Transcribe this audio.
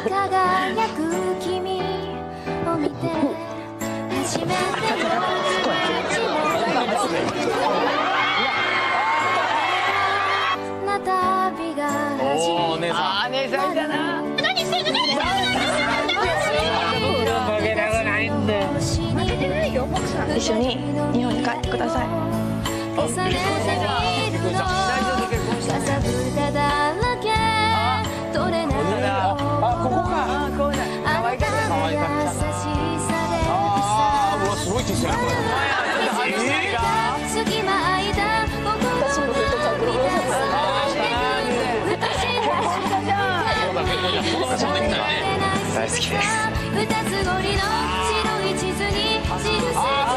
輝く君を見て初めてな旅が始まる。 ああ、姉さんだな。何してるの？ 一緒に日本に帰ってください。 重ねてみるのかさぶただらけ取れないよここか。 あなたの優しさでうわ、すごいですよね、これ。 隙間空いた心の大好きです。 二つ折りの白い地図に印